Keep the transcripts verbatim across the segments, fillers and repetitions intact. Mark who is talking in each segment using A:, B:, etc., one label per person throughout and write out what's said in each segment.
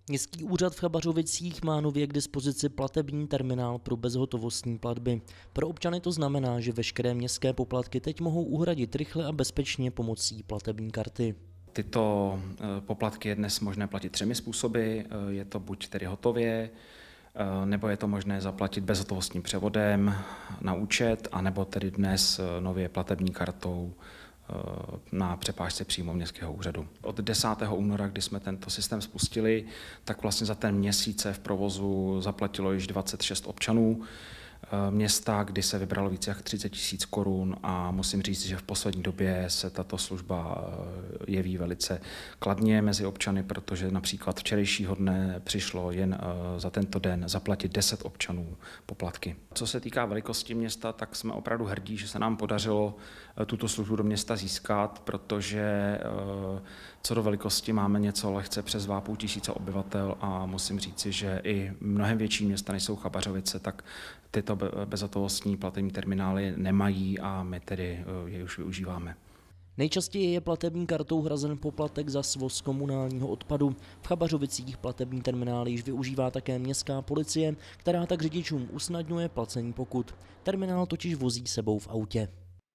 A: Městský úřad v Chabařovicích má nově k dispozici platební terminál pro bezhotovostní platby. Pro občany to znamená, že veškeré městské poplatky teď mohou uhradit rychle a bezpečně pomocí platební karty.
B: Tyto poplatky je dnes možné platit třemi způsoby. Je to buď tedy hotově, nebo je to možné zaplatit bezhotovostním převodem na účet, anebo tedy dnes nově platební kartou na přepážce přímo městského úřadu. Od desátého února, kdy jsme tento systém spustili, tak vlastně za ten měsíc se v provozu zaplatilo již dvacet šest občanů města, kdy se vybralo více jak třicet tisíc korun a musím říct, že v poslední době se tato služba jeví velice kladně mezi občany, protože například včerejšího dne přišlo jen za tento den zaplatit deset občanů poplatky. Co se týká velikosti města, tak jsme opravdu hrdí, že se nám podařilo tuto službu do města získat, protože co do velikosti máme něco lehce přes dva a půl tisíce obyvatel a musím říci, že i mnohem větší města, než jsou Chabařovice, tak tyto bezhotovostní platební terminály nemají a my tedy je už využíváme.
A: Nejčastěji je platební kartou hrazen poplatek za svoz komunálního odpadu. V Chabařovicích platební terminály již využívá také městská policie, která tak řidičům usnadňuje placení pokut. Terminál totiž vozí sebou v autě.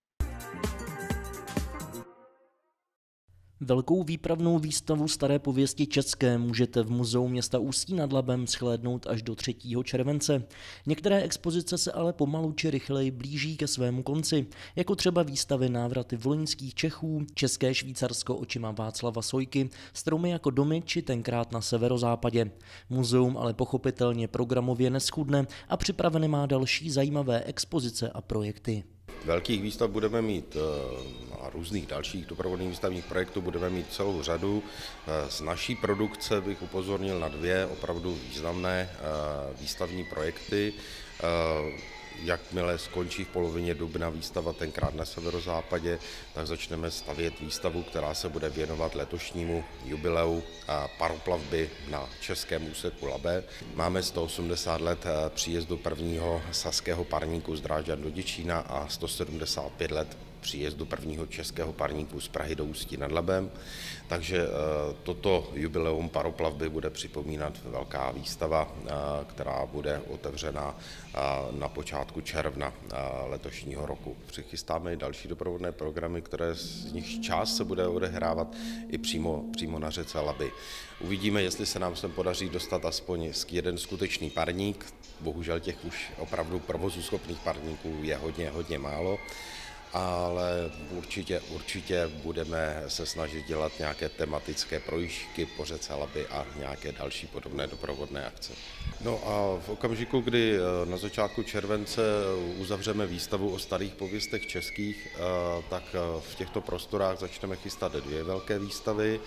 A: Velkou výpravnou výstavu staré pověsti české můžete v muzeu města Ústí nad Labem shlédnout až do třetího července. Některé expozice se ale pomalu či rychleji blíží ke svému konci, jako třeba výstavy Návraty volyňských Čechů, České Švýcarsko očima Václava Sojky, Stromy jako domy či Tenkrát na severozápadě. Muzeum ale pochopitelně programově neschudne a připraveny má další zajímavé expozice a projekty.
C: Velkých výstav budeme mít a různých dalších doprovodných výstavních projektů budeme mít celou řadu. Z naší produkce bych upozornil na dvě opravdu významné výstavní projekty. Jakmile skončí v polovině dubna výstava Tenkrát na severozápadě, tak začneme stavět výstavu, která se bude věnovat letošnímu jubileu paroplavby na českém úseku Labe. Máme sto osmdesát let příjezdu prvního saského parníku z Drážďan do Děčína a sto sedmdesát pět let příjezdu prvního českého parníku z Prahy do Ústí nad Labem. Takže toto jubileum paroplavby bude připomínat velká výstava, která bude otevřena na počátku června letošního roku. Přichystáme i další doprovodné programy, které z nich část se bude odehrávat i přímo, přímo na řece Labi. Uvidíme, jestli se nám sem podaří dostat aspoň jeden skutečný parník. Bohužel těch už opravdu provozuschopných parníků je hodně, hodně málo. Ale určitě, určitě budeme se snažit dělat nějaké tematické projížďky po řece Labi a nějaké další podobné doprovodné akce. No a v okamžiku, kdy na začátku července uzavřeme výstavu o starých pověstech českých, tak v těchto prostorách začneme chystat dvě velké výstavy,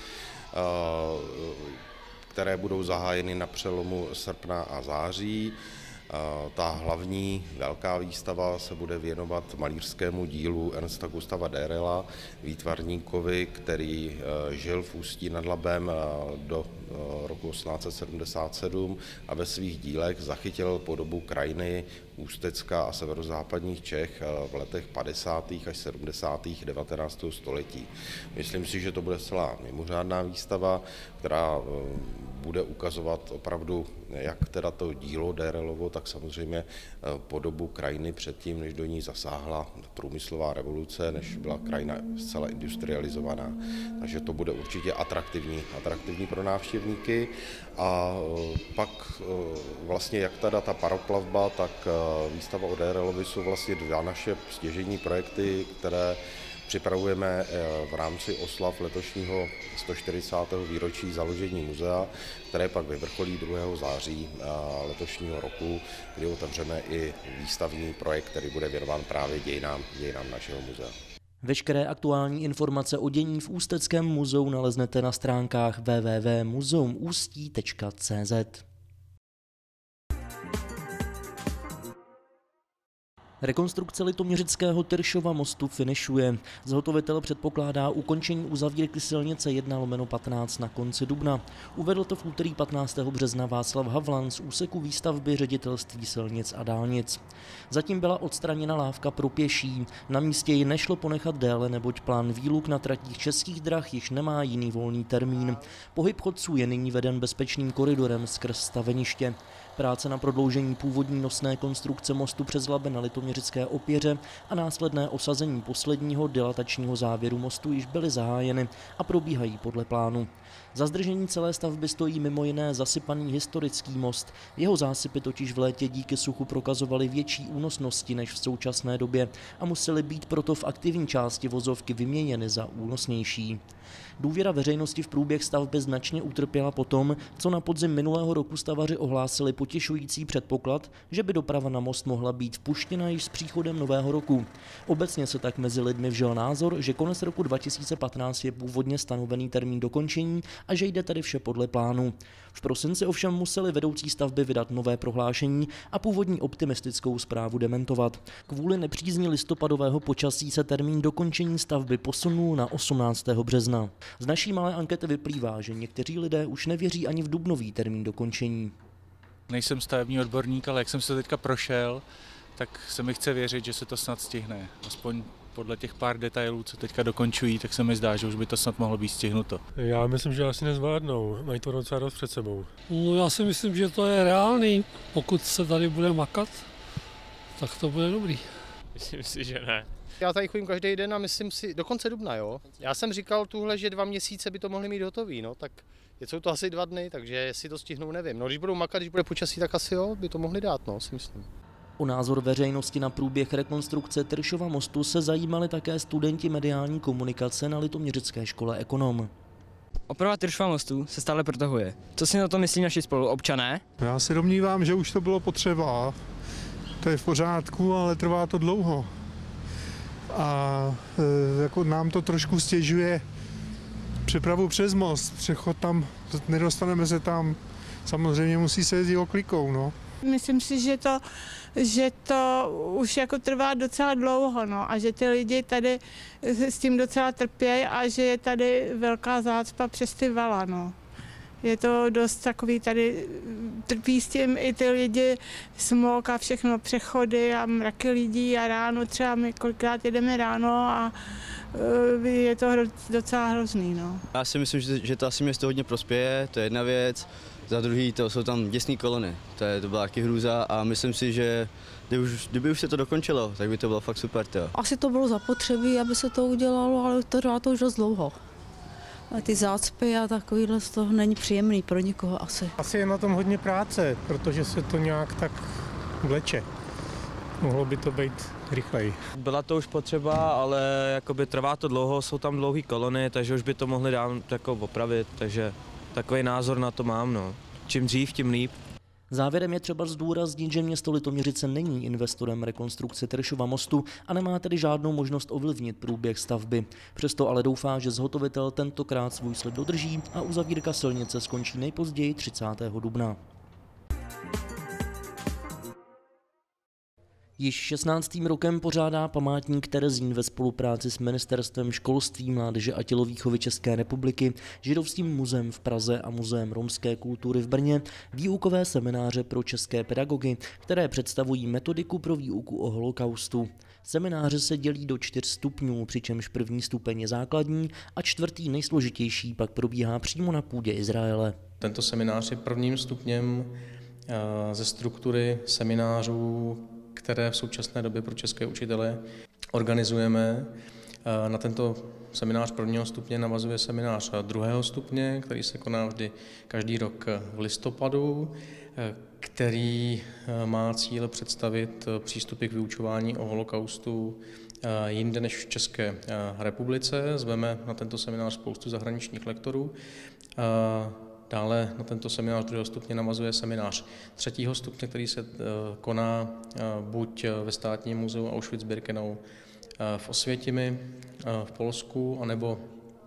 C: které budou zahájeny na přelomu srpna a září. Ta hlavní velká výstava se bude věnovat malířskému dílu Ernsta Gustava Derela, výtvarníkovi, který žil v Ústí nad Labem do roku osmnáct set sedmdesát sedm a ve svých dílech zachytil podobu krajiny Ústecka a severozápadních Čech v letech padesátých až sedmdesátých devatenáctého století. Myslím si, že to bude celá mimořádná výstava, která bude ukazovat opravdu, jak teda to dílo Derelovo, tak samozřejmě podobu krajiny předtím, než do ní zasáhla průmyslová revoluce, než byla krajina zcela industrializovaná. Takže to bude určitě atraktivní, atraktivní pro návštěvníky. A pak vlastně jak teda ta paroplavba, tak výstava o Derelovi jsou vlastně dva naše stěžejní projekty, které připravujeme v rámci oslav letošního sto čtyřicátého výročí založení muzea, které pak vyvrcholí druhého září letošního roku, kdy otevřeme i výstavní projekt, který bude věnován právě dějinám, dějinám našeho muzea.
A: Veškeré aktuální informace o dění v Ústeckém muzeu naleznete na stránkách w w w tečka muzeum ústí tečka c z. Rekonstrukce litoměřického Tyršova mostu finišuje. Zhotovitel předpokládá ukončení uzavírky silnice jedna lomeno patnáct na konci dubna. Uvedl to v úterý patnáctého března Václav Havlan z úseku výstavby Ředitelství silnic a dálnic. Zatím byla odstraněna lávka pro pěší. Na místě ji nešlo ponechat déle, neboť plán výluk na tratích Českých drah již nemá jiný volný termín. Pohyb chodců je nyní veden bezpečným koridorem skrz staveniště. Práce na prodloužení původní nosné konstrukce mostu přes Labe na litoměřické opěře a následné osazení posledního dilatačního závěru mostu již byly zahájeny a probíhají podle plánu. Za zdržení celé stavby stojí mimo jiné zasypaný historický most. Jeho zásypy totiž v létě díky suchu prokazovaly větší únosnosti než v současné době a musely být proto v aktivní části vozovky vyměněny za únosnější. Důvěra veřejnosti v průběh stavby značně utrpěla potom, co na podzim minulého roku stavaři ohlásili potěšující předpoklad, že by doprava na most mohla být vpuštěna již s příchodem nového roku. Obecně se tak mezi lidmi vžil názor, že konec roku dva tisíce patnáct je původně stanovený termín dokončení a že jde tady vše podle plánu. V prosinci ovšem museli vedoucí stavby vydat nové prohlášení a původní optimistickou zprávu dementovat. Kvůli nepřízni listopadového počasí se termín dokončení stavby posunul na osmnáctého března. Z naší malé ankety vyplývá, že někteří lidé už nevěří ani v dubnový termín dokončení.
D: Nejsem stavební odborník, ale jak jsem se teďka prošel, tak se mi chce věřit, že se to snad stihne. Aspoň podle těch pár detailů, co teďka dokončují, tak se mi zdá, že už by to snad mohlo být stihnuto.
E: Já myslím, že asi nezvládnou, mají to docela dost před sebou.
F: No já si myslím, že to je reálný, pokud se tady bude makat, tak to bude dobrý.
G: Myslím si, že ne.
H: Já tady chodím každý den a myslím si, do konce dubna, jo. Já jsem říkal tuhle, že dva měsíce by to mohli mít hotový, no, tak jsou to asi dva dny, takže jestli to stihnou, nevím. No, když budou makat, když bude počasí, tak asi jo, by to mohli dát, no, si myslím.
A: O názor veřejnosti na průběh rekonstrukce Tyršova mostu se zajímali také studenti mediální komunikace na Litoměřické škole Ekonom.
I: Oprava Tyršova mostu se stále protahuje. Co si na to myslí naši spoluobčané?
J: Já se domnívám, že už to bylo potřeba. To je v pořádku, ale trvá to dlouho. A e, jako nám to trošku stěžuje přepravu přes most. Přechod tam, nedostaneme se tam. Samozřejmě musí se jezdit oklikou, no.
K: Myslím si, že to, že to už jako trvá docela dlouho, no, a že ty lidi tady s tím docela trpějí a že je tady velká zácpa přes ty vala, no. Je to dost takový, tady trpí s tím i ty lidi, smog a všechno, přechody a mraky lidí a ráno třeba my kolikrát jedeme ráno a je to docela hrozný, no.
L: Já si myslím, že, že to asi město hodně prospěje, to je jedna věc. Za druhý, to jsou tam děsné kolony, to, je, to byla taky hrůza a myslím si, že kdyby už, kdyby už se to dokončilo, tak by to bylo fakt super. To.
M: Asi to bylo zapotřebí, aby se to udělalo, ale to trvá to už dost dlouho. A ty zácpy a takovýhle z toho není příjemný pro nikoho asi.
E: Asi je na tom hodně práce, protože se to nějak tak vleče. Mohlo by to být rychleji.
G: Byla to už potřeba, ale jakoby trvá to dlouho, jsou tam dlouhé kolony, takže už by to mohli dát jako opravit, takže takový názor na to mám, no. Čím dřív, tím líp.
A: Závěrem je třeba zdůraznit, že město Litoměřice není investorem rekonstrukce Tyršova mostu a nemá tedy žádnou možnost ovlivnit průběh stavby. Přesto ale doufá, že zhotovitel tentokrát svůj slib dodrží a uzavírka silnice skončí nejpozději třicátého dubna. Již šestnáctým rokem pořádá památník Terezín ve spolupráci s Ministerstvem školství, mládeže a tělovýchovy České republiky, Židovským muzeem v Praze a Muzeem romské kultury v Brně výukové semináře pro české pedagogy, které představují metodiku pro výuku o holokaustu. Semináře se dělí do čtyř stupňů, přičemž první stupeň je základní a čtvrtý nejsložitější pak probíhá přímo na půdě Izraele.
N: Tento seminář je prvním stupněm ze struktury seminářů, které v současné době pro české učitele organizujeme. Na tento seminář prvního stupně navazuje seminář druhého stupně, který se koná vždy každý rok v listopadu, který má cíl představit přístupy k vyučování o holokaustu jinde než v České republice. Zveme na tento seminář spoustu zahraničních lektorů. Dále na tento seminář druhého stupně navazuje seminář třetího stupně, který se koná buď ve Státním muzeu Auschwitz-Birkenau v Osvětimi v Polsku, anebo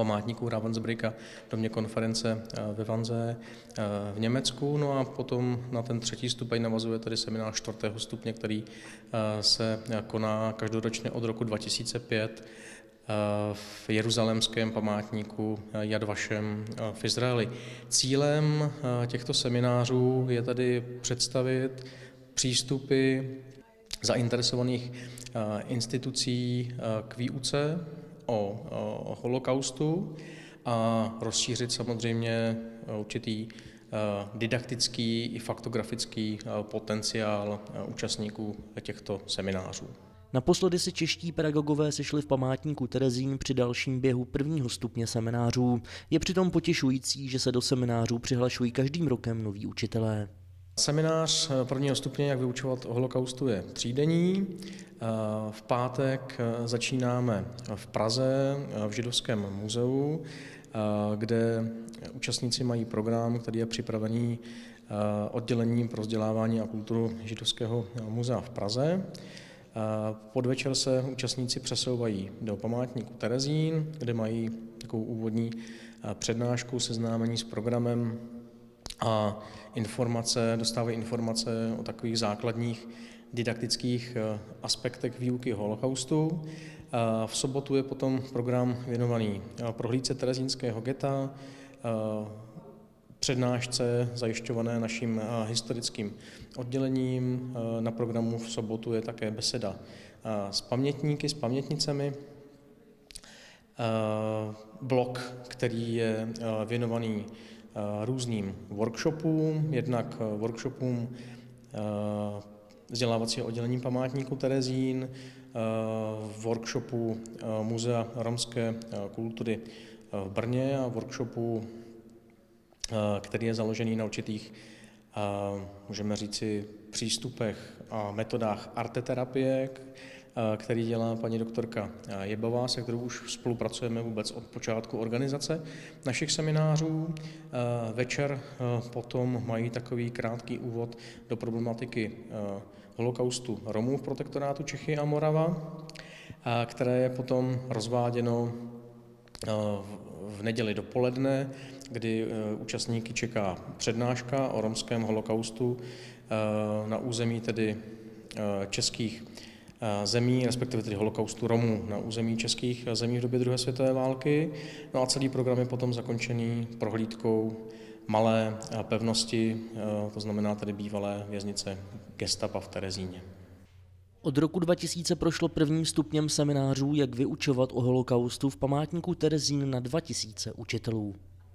N: památníku Ravensbrücka, domě konference ve Wannsee v Německu. No a potom na ten třetí stupeň navazuje tedy seminář čtvrtého stupně, který se koná každoročně od roku dva tisíce pět v jeruzalémském památníku Yad Vashem v Izraeli. Cílem těchto seminářů je tady představit přístupy zainteresovaných institucí k výuce o, o holokaustu a rozšířit samozřejmě určitý didaktický i faktografický potenciál účastníků těchto seminářů.
A: Naposledy se čeští pedagogové sešli v památníku Terezín při dalším běhu prvního stupně seminářů. Je přitom potěšující, že se do seminářů přihlašují každým rokem noví učitelé.
N: Seminář prvního stupně, jak vyučovat o holokaustu, je třídenní. V pátek začínáme v Praze v Židovském muzeu, kde účastníci mají program, který je připravený oddělením pro vzdělávání a kulturu Židovského muzea v Praze. Podvečer se účastníci přesouvají do památníku Terezín, kde mají takovou úvodní přednášku, seznámení s programem a informace, dostávají informace o takových základních didaktických aspektech výuky holokaustu. V sobotu je potom program věnovaný prohlídce terezínského geta, přednášce zajišťované naším historickým oddělením. Na programu v sobotu je také beseda s pamětníky, s pamětnicemi. Blok, který je věnovaný různým workshopům, jednak workshopům vzdělávacího oddělení památníku Terezín, workshopu Muzea romské kultury v Brně a workshopu, který je založený na určitých, můžeme říci, přístupech a metodách arteterapie, který dělá paní doktorka Jebová, se kterou už spolupracujeme vůbec od počátku organizace našich seminářů. Večer potom mají takový krátký úvod do problematiky holokaustu Romů v protektorátu Čechy a Morava, které je potom rozváděno v neděli dopoledne, kdy účastníky čeká přednáška o romském holokaustu na území tedy českých zemí, respektive tedy holokaustu Romů na území českých zemí v době druhé světové války. No a celý program je potom zakončený prohlídkou malé pevnosti, to znamená tedy bývalé věznice gestapa v Terezíně.
A: Od roku dva tisíce prošlo prvním stupněm seminářů, jak vyučovat o holokaustu v památníku Terezín na dva tisíce učitelů.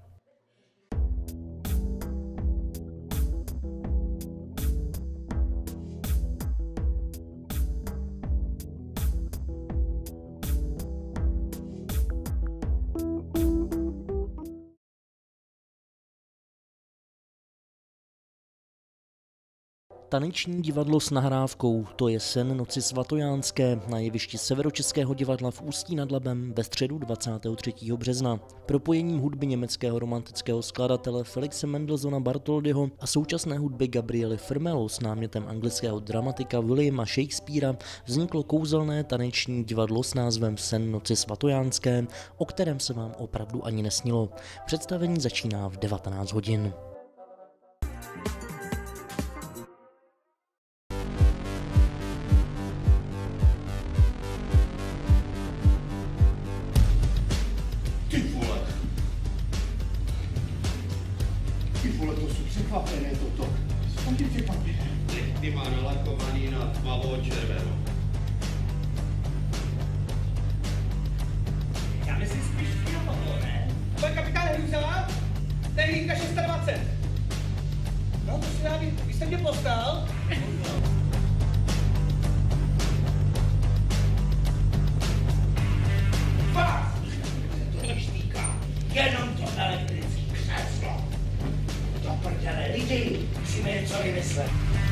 A: Taneční divadlo s nahrávkou, to je sen Noci svatojánské na jevišti Severočeského divadla v Ústí nad Labem ve středu dvacátého třetího března. Propojením hudby německého romantického skladatele Felixe Mendelssohna Bartholdyho a současné hudby Gabriely Firmelo s námětem anglického dramatika Williama Shakespearea vzniklo kouzelné taneční divadlo s názvem Sen Noci svatojánské, o kterém se vám opravdu ani nesnilo. Představení začíná v devatenáct hodin.
O: Překvapené toto. Tam je překvapené. Ty má nalakovaný na tmavo červeno. Já myslím spíš fialovo, ne? Pan kapitán Hruza, to je hlídka dvacet šest. No, to si dá být. Vy jste mě postal? Vás! To neštýká. Jenom to elektrický křeslo. Do prdele, lidi, musíme něco vymyslet.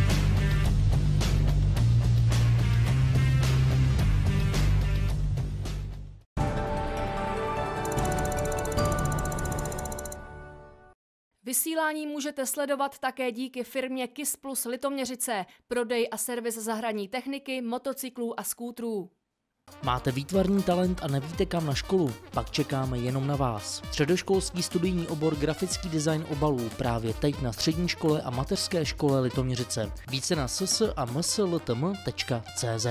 P: Vysílání můžete sledovat také díky firmě KIS Plus Litoměřice, prodej a servis zahradní techniky, motocyklů a skútrů.
A: Máte výtvarný talent a nevíte kam na školu? Pak čekáme jenom na vás. Středoškolský studijní obor grafický design obalů právě teď na střední škole a mateřské škole Litoměřice. Více na ss a msltm tečka cz.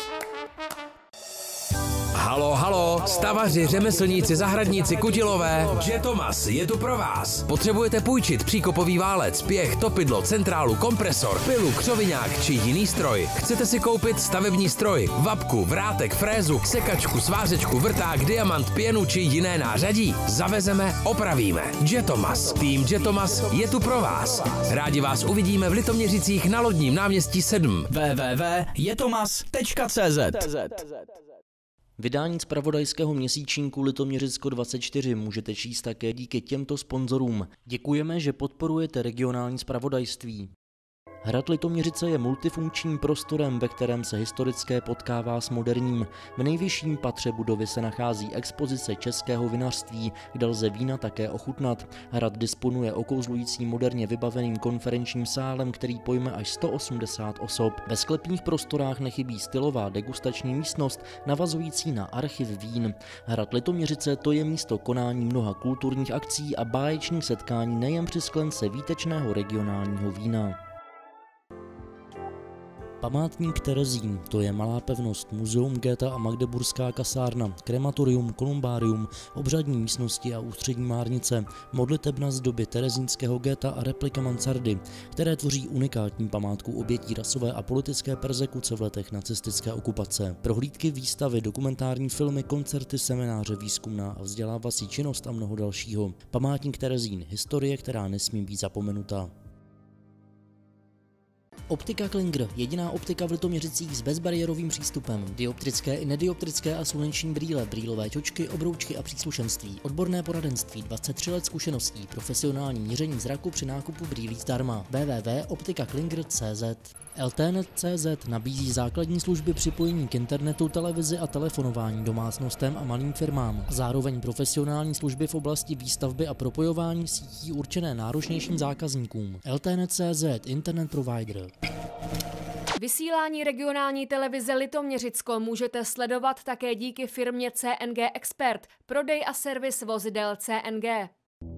Q: Halo, halo, stavaři, řemeslníci, zahradníci, kutilové. Jetomas je tu pro vás. Potřebujete půjčit příkopový válec, pěch, topidlo, centrálu, kompresor, pilu, křoviňák či jiný stroj. Chcete si koupit stavební stroj, vapku, vrátek, frézu, sekačku, svářečku, vrták, diamant, pěnu či jiné nářadí? Zavezeme, opravíme. Jetomas. Tým Jetomas je tu pro vás. Rádi vás uvidíme v Litoměřicích na Lodním náměstí sedm.
R: w w w tečka jetomas tečka cz.
A: Vydání zpravodajského měsíčníku Litoměřicko dvacet čtyři můžete číst také díky těmto sponzorům. Děkujeme, že podporujete regionální zpravodajství. Hrad Litoměřice je multifunkčním prostorem, ve kterém se historické potkává s moderním. V nejvyšším patře budovy se nachází expozice českého vinařství, kde lze vína také ochutnat. Hrad disponuje okouzlujícím moderně vybaveným konferenčním sálem, který pojme až sto osmdesát osob. Ve sklepních prostorách nechybí stylová degustační místnost, navazující na archiv vín. Hrad Litoměřice to je místo konání mnoha kulturních akcí a báječných setkání nejen při sklence výtečného regionálního vína. Památník Terezín, to je malá pevnost, muzeum Goethe a Magdeburská kasárna, krematorium, kolumbárium, obřadní místnosti a ústřední márnice, modlitebna z doby terezínského Goethe a replika mansardy, které tvoří unikátní památku obětí rasové a politické perzekuce v letech nacistické okupace. Prohlídky, výstavy, dokumentární filmy, koncerty, semináře, výzkumná a vzdělávací činnost a mnoho dalšího. Památník Terezín, historie, která nesmí být zapomenuta. Optika Klinger, jediná optika v Litoměřicích s bezbariérovým přístupem. Dioptrické i nedioptrické a sluneční brýle, brýlové čočky, obroučky a příslušenství. Odborné poradenství, dvacet tři let zkušeností, profesionální měření zraku při nákupu brýlí zdarma. w w w tečka optika klinger tečka cz. L T net tečka cz nabízí základní služby připojení k internetu, televizi a telefonování domácnostem a malým firmám. Zároveň profesionální služby v oblasti výstavby a propojování sítí určené náročnějším zákazníkům. L T net tečka cz, internet provider.
P: Vysílání regionální televize Litoměřicko můžete sledovat také díky firmě C N G Expert, prodej a servis vozidel C N G.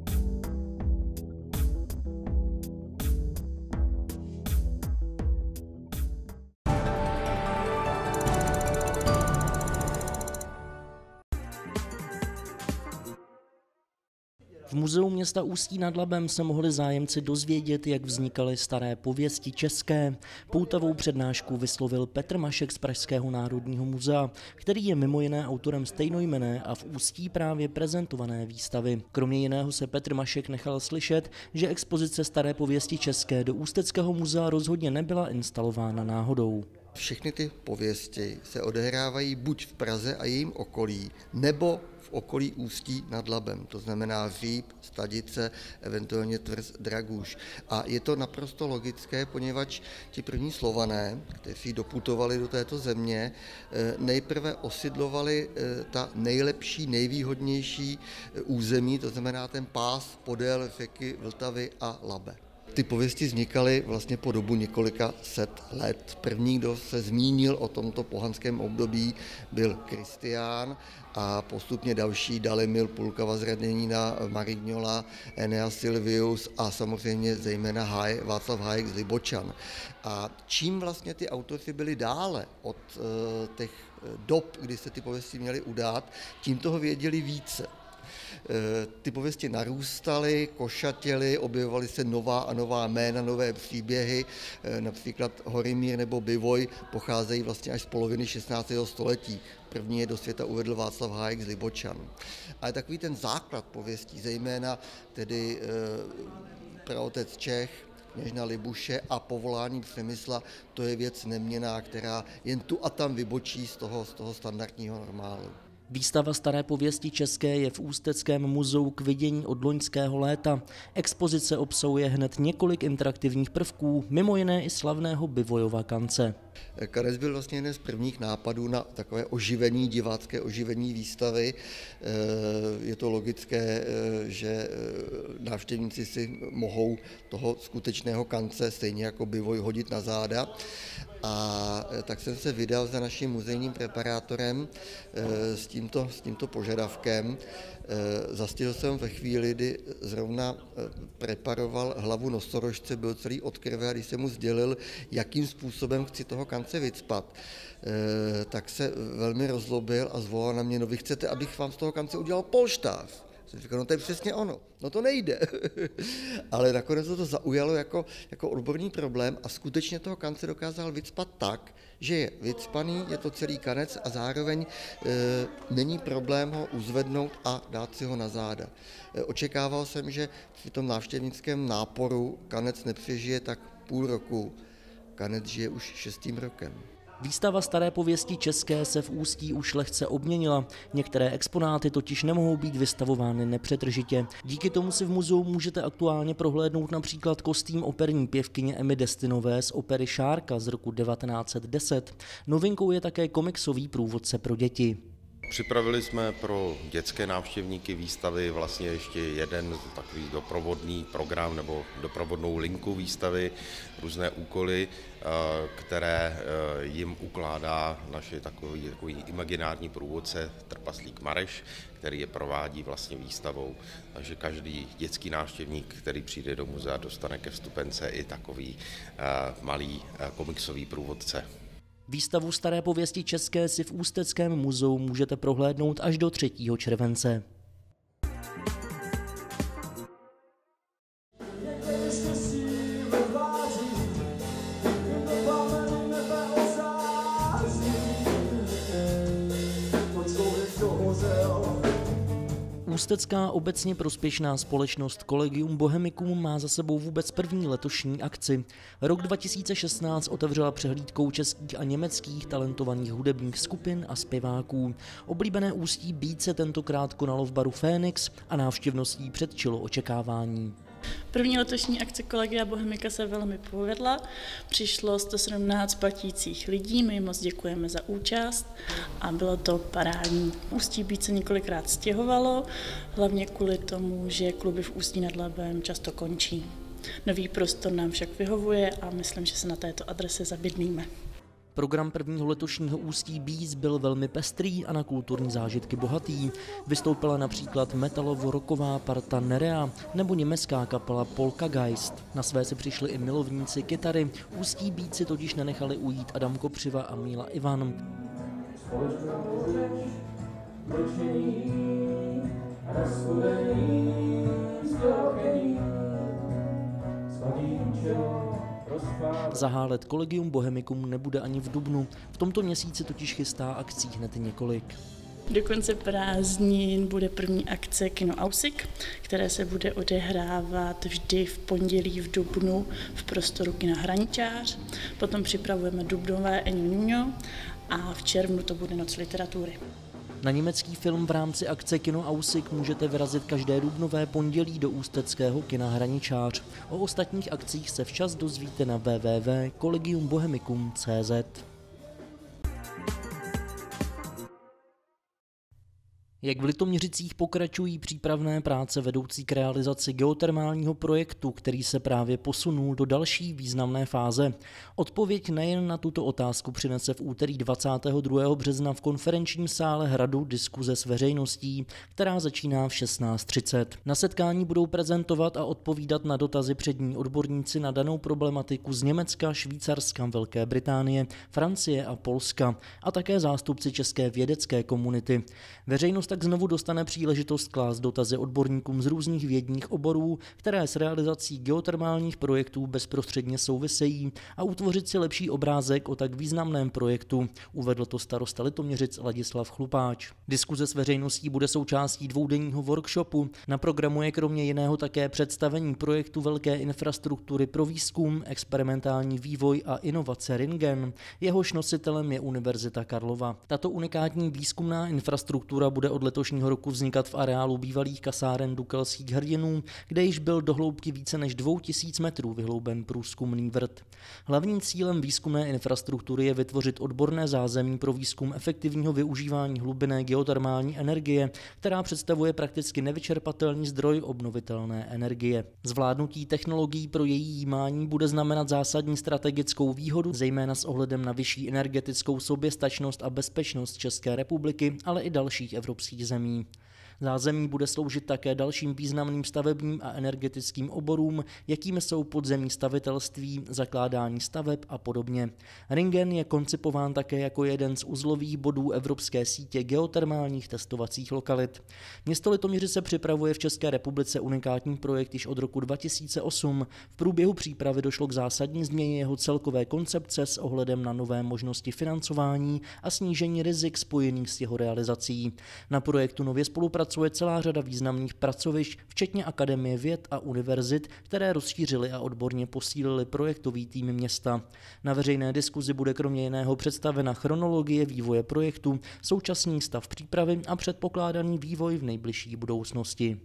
A: V muzeu města Ústí nad Labem se mohli zájemci dozvědět, jak vznikaly staré pověsti české. Poutavou přednášku vyslovil Petr Mašek z Pražského národního muzea, který je mimo jiné autorem stejnojmenné a v Ústí právě prezentované výstavy. Kromě jiného se Petr Mašek nechal slyšet, že expozice staré pověsti české do Ústeckého muzea rozhodně nebyla instalována náhodou.
S: Všechny ty pověsti se odehrávají buď v Praze a jejím okolí, nebo v okolí Ústí nad Labem, to znamená Říp, Stadice, eventuálně Tvrz, Dragůš. A je to naprosto logické, poněvadž ti první Slované, kteří doputovali do této země, nejprve osidlovali ta nejlepší, nejvýhodnější území, to znamená ten pás podél řeky Vltavy a Labe. Ty pověsti vznikaly vlastně po dobu několika set let. První, kdo se zmínil o tomto pohanském období, byl Kristián a postupně další Dalimil, Pulkava z Radněnína, Marignola, Eneas Silvius a samozřejmě zejména Háj, Václav Hájek z Libočan. A čím vlastně ty autoři byli dále od uh, těch dob, kdy se ty pověsti měly udát, tím toho věděli více. Ty pověsti narůstaly, košatěly, objevovaly se nová a nová jména, nové příběhy, například Horimír nebo Bivoj pocházejí vlastně až z poloviny šestnáctého století. První je do světa uvedl Václav Hájek z Libočan. Ale takový ten základ pověstí, zejména tedy e, praotec Čech, kněžna Libuše a povolání Přemysla, to je věc neměnná, která jen tu a tam vybočí z toho, z toho standardního normálu.
A: Výstava Staré pověsti české je v Ústeckém muzeu k vidění od loňského léta. Expozice obsahuje hned několik interaktivních prvků, mimo jiné i slavného Bivojova kance.
S: Kanec byl vlastně jeden z prvních nápadů na takové oživení, divácké oživení výstavy. Je to logické, že návštěvníci si mohou toho skutečného kance stejně jako Bivoj hodit na záda. A tak jsem se vydal za naším muzejním preparátorem s tímto, s tímto požadavkem. Zastihl jsem ve chvíli, kdy zrovna preparoval hlavu nosorožce, byl celý od krve, a když jsem mu sdělil, jakým způsobem chci toho kance vycpat, tak se velmi rozlobil a zvolal na mě: no vy chcete, abych vám z toho kance udělal polštář. Jsem říkal, no to je přesně ono, no to nejde. Ale nakonec to zaujalo jako, jako odborný problém a skutečně toho kance dokázal vycpat tak, že je vycpaný, je to celý kanec a zároveň e, není problém ho uzvednout a dát si ho na záda. E, očekával jsem, že v tom návštěvnickém náporu kanec nepřežije tak půl roku, kanec žije už šestým rokem.
A: Výstava Staré pověsti české se v Ústí už lehce obměnila. Některé exponáty totiž nemohou být vystavovány nepřetržitě. Díky tomu si v muzeu můžete aktuálně prohlédnout například kostým operní pěvkyně Emmy Destinové z opery Šárka z roku devatenáct set deset. Novinkou je také komiksový průvodce pro děti.
C: Připravili jsme pro dětské návštěvníky výstavy vlastně ještě jeden takový doprovodný program nebo doprovodnou linku výstavy, různé úkoly, které jim ukládá naš takový, takový imaginární průvodce trpaslík Mareš, který je provádí vlastně výstavou. Takže každý dětský návštěvník, který přijde do muzea, dostane ke vstupence i takový malý komiksový průvodce.
A: Výstavu Staré pověsti české si v Ústeckém muzeu můžete prohlédnout až do třetího července. Ústecká obecně prospěšná společnost Collegium Bohemicum má za sebou vůbec první letošní akci. Rok dva tisíce šestnáct otevřela přehlídkou českých a německých talentovaných hudebních skupin a zpěváků. Oblíbené Ústí Beat se tentokrát konalo v baru Fénix a návštěvností předčilo očekávání.
T: První letošní akce Collegia Bohemica se velmi povedla. Přišlo sto sedmnáct platících lidí, my jim moc děkujeme za účast a bylo to parádní. Ústí Beat se několikrát stěhovalo, hlavně kvůli tomu, že kluby v Ústí nad Labem často končí. Nový prostor nám však vyhovuje a myslím, že se na této adrese zabydlíme.
A: Program prvního letošního Ústí Beats byl velmi pestrý a na kulturní zážitky bohatý. Vystoupila například metalovo-rocková parta Nerea nebo německá kapela Polkageist. Na své si přišli i milovníci kytary. Ústí Beats si totiž nenechali ujít Adam Kopřiva a Míla Ivan. Zahálet Collegium Bohemicum nebude ani v dubnu. V tomto měsíci totiž chystá akcí hned několik.
T: Do konce prázdnin bude první akce Kino Ausik, které se bude odehrávat vždy v pondělí v dubnu v prostoru Kina Hraničář. Potom připravujeme dubnové Eňo Nuňo a v červnu to bude Noc literatury.
A: Na německý film v rámci akce Kino Ausik můžete vyrazit každé dubnové pondělí do ústeckého kina Hraničář. O ostatních akcích se včas dozvíte na w w w tečka collegium bohemicum tečka c z. Jak v Litoměřicích pokračují přípravné práce vedoucí k realizaci geotermálního projektu, který se právě posunul do další významné fáze. Odpověď nejen na tuto otázku přinese v úterý dvacátého druhého března v konferenčním sále Hradu diskuze s veřejností, která začíná v šestnáct třicet. Na setkání budou prezentovat a odpovídat na dotazy přední odborníci na danou problematiku z Německa, Švýcarska, Velké Británie, Francie a Polska a také zástupci české vědecké komunity. Veřejnost tak znovu dostane příležitost klást dotazy odborníkům z různých vědních oborů, které s realizací geotermálních projektů bezprostředně souvisejí, a utvořit si lepší obrázek o tak významném projektu, uvedl to starosta Litoměřic Ladislav Chlupáč. Diskuze s veřejností bude součástí dvoudenního workshopu. Na programu je kromě jiného také představení projektu velké infrastruktury pro výzkum, experimentální vývoj a inovace Ringen. Jehož nositelem je Univerzita Karlova. Tato unikátní výzkumná infrastruktura bude od letošního roku vznikat v areálu bývalých kasáren Dukelských hrdinů, kde již byl do hloubky více než dvou tisíc metrů vyhlouben průzkumný vrt. Hlavním cílem výzkumné infrastruktury je vytvořit odborné zázemí pro výzkum efektivního využívání hlubinné geotermální energie, která představuje prakticky nevyčerpatelný zdroj obnovitelné energie. Zvládnutí technologií pro její jímání bude znamenat zásadní strategickou výhodu, zejména s ohledem na vyšší energetickou soběstačnost a bezpečnost České republiky, ale i dalších evropských zemí. Zázemí bude sloužit také dalším významným stavebním a energetickým oborům, jakými jsou podzemní stavitelství, zakládání staveb a podobně. Ringen je koncipován také jako jeden z uzlových bodů evropské sítě geotermálních testovacích lokalit. Město Litoměřice se připravuje v České republice unikátní projekt již od roku dva tisíce osm. V průběhu přípravy došlo k zásadní změně jeho celkové koncepce s ohledem na nové možnosti financování a snížení rizik spojených s jeho realizací. Na projektu nově spolupracuje celá řada významných pracovišť, včetně Akademie věd a univerzit, které rozšířily a odborně posílily projektový tým města. Na veřejné diskuzi bude kromě jiného představena chronologie vývoje projektu, současný stav přípravy a předpokládaný vývoj v nejbližší budoucnosti.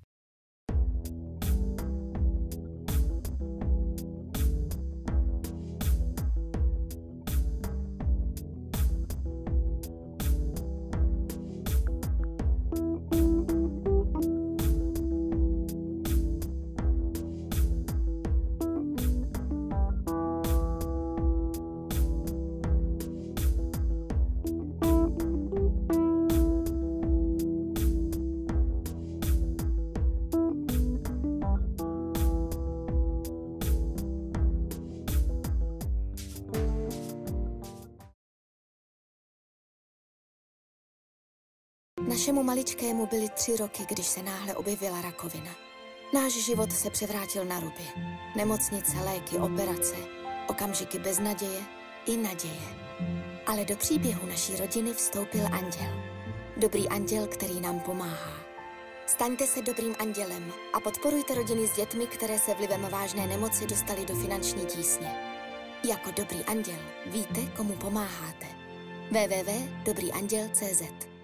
U: Našemu maličkému byly tři roky, když se náhle objevila rakovina. Náš život se převrátil na ruby. Nemocnice, léky, operace, okamžiky beznaděje i naděje. Ale do příběhu naší rodiny vstoupil anděl. Dobrý anděl, který nám pomáhá. Staňte se dobrým andělem a podporujte rodiny s dětmi, které se vlivem vážné nemoci dostaly do finanční tísně. Jako dobrý anděl víte, komu pomáháte. w w w tečka dobrý anděl tečka cé zet